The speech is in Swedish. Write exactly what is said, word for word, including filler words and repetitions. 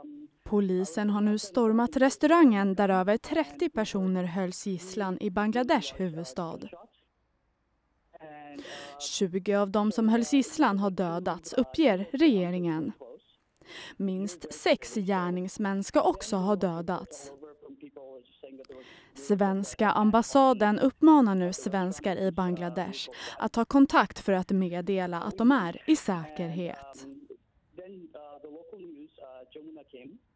Polisen har nu stormat restaurangen där över trettio personer hölls gisslan i Bangladesh huvudstad. tjugo av dem som hölls gisslan har dödats, uppger regeringen. Minst sex gärningsmän ska också ha dödats. Svenska ambassaden uppmanar nu svenskar i Bangladesh att ta kontakt för att meddela att de är i säkerhet.